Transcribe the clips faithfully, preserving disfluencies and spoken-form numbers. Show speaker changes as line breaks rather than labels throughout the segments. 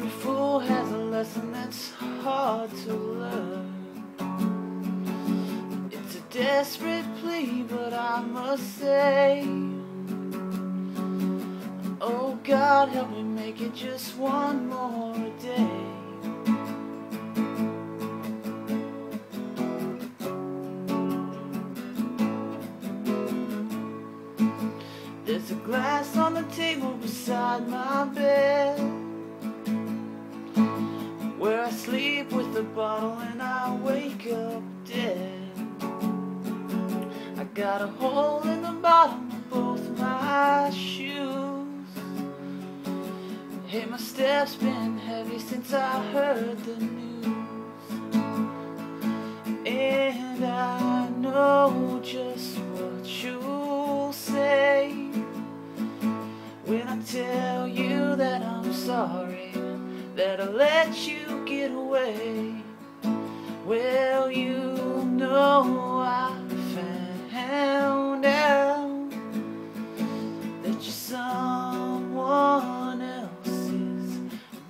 Every fool has a lesson that's hard to learn. It's a desperate plea, but I must say, oh God, help me make it just one more day. There's a glass on the table beside my bed, where I sleep with the bottle and I wake up dead. I got a hole in the bottom of both my shoes. Hey, my steps been heavy since I heard the news. And I know just what you'll say when I tell you that I'm sorry that I let you get away. Well, you know I found out that you're someone else's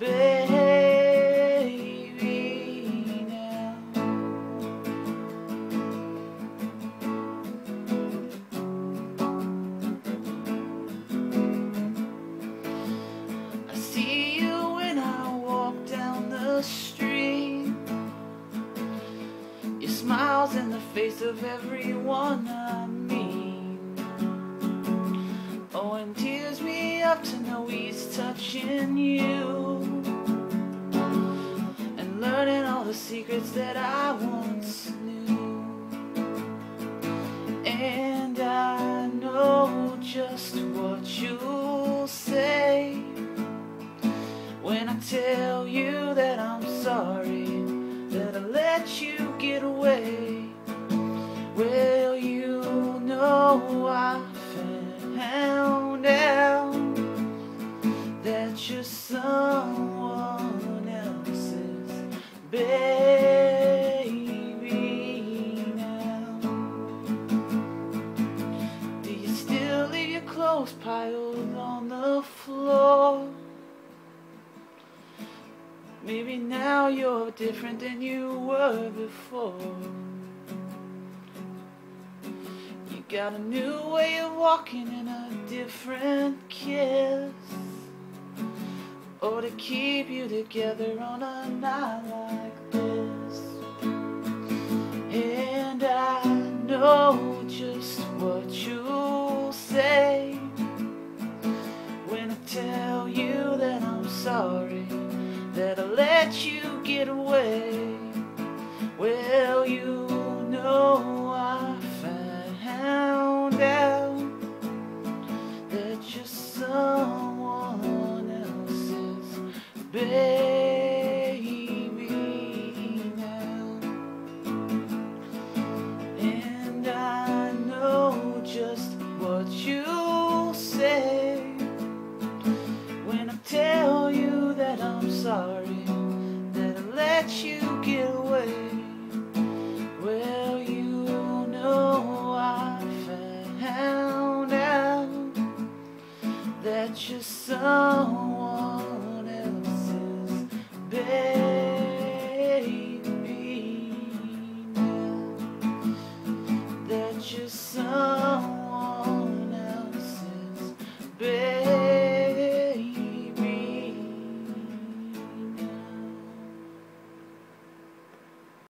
baby now. I see you when I walk down the street. Your smile's in the face of everyone I meet. Oh, and tears me up to know he's touching you and learning all the secrets that I once knew. And I know just what you'll say when I tell you that I'm sorry that I let you get away. Well, you know I found out that you're someone else's baby now. Do you still leave your clothes piled on the floor? Maybe now you're different than you were before. You got a new way of walking and a different kiss, or to keep you together on a night like this. And I know just what you'll say when I tell you that I'm sorry that I let you get away. Well, you know I found out that you're someone else's baby.